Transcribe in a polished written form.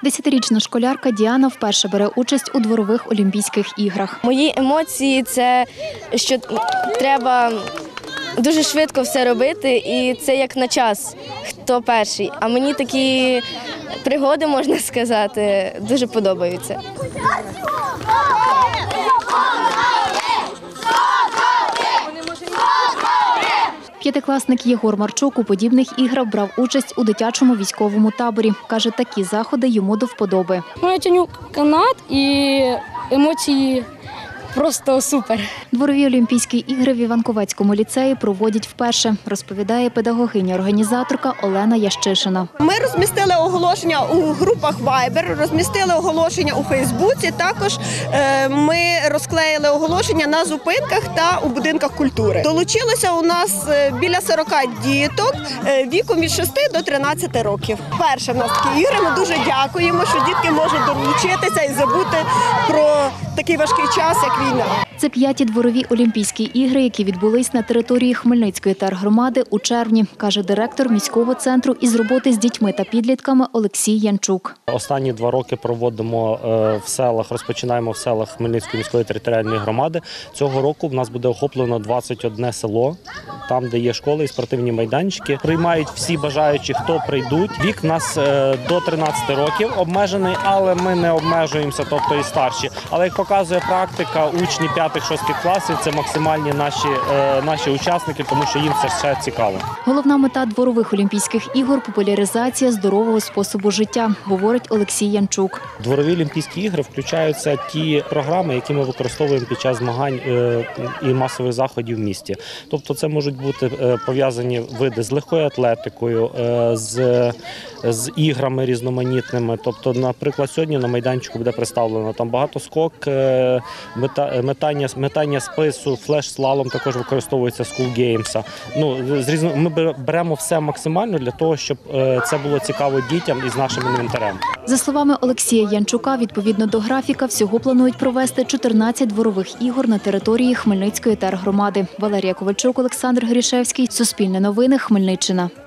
10-річна школярка Діана вперше бере участь у дворових Олімпійських іграх. Мої емоції – це, що треба дуже швидко все робити, і це як на час, хто перший. А мені такі пригоди, можна сказати, дуже подобаються. П'ятикласник Єгор Марчук у подібних іграх брав участь у дитячому військовому таборі. Каже, такі заходи йому до вподоби. Я тягну канат і емоції просто супер. Дворові Олімпійські ігри в Іванковецькому ліцеї проводять вперше, розповідає педагогиня-організаторка Олена Ящишина. Ми розмістили оголошення у групах Viber, розмістили оголошення у Фейсбуці. Також ми розклеїли оголошення на зупинках та у будинках культури. Долучилося у нас біля 40 діток віком від 6 до 13 років. Перше в нас такі ігри. Ми дуже дякуємо, що дітки можуть долучитися і забути про такий важкий час, як війна. Це 5-ті дворові Олімпійські ігри, які відбулись на території Хмельницької тергромади у червні, каже директор міського центру із роботи з дітьми та підлітками Олексій Янчук. Останні 2 роки проводимо в селах, розпочинаємо в селах Хмельницької міської територіальної громади. Цього року в нас буде охоплено 21 село, там, де є школи і спортивні майданчики. Приймають всі бажаючі, хто прийдуть. Вік у нас до 13 років обмежений, але ми не обмежуємося, тобто і старші. Але як показує практика, учні 5-6 класів – це максимальні наші учасники, тому що їм це все цікаво. Головна мета дворових Олімпійських ігор – популяризація здорового способу життя, говорить Олексій Янчук. Дворові Олімпійські ігри включаються ті програми, які ми використовуємо під час змагань і масових заходів в місті. Тобто це можуть бути пов'язані види з легкою атлетикою, з іграми різноманітними. Тобто, наприклад, сьогодні на майданчику буде представлено там багатоскок, метання спису, флеш-слалом також використовується з School Games. Ми беремо все максимально для того, щоб це було цікаво дітям із нашим інвентарем. За словами Олексія Янчука, відповідно до графіка, всього планують провести 14 дворових ігор на території Хмельницької тергромади. Валерія Ковальчук, Олександр Грішевський. Суспільне новини. Хмельниччина.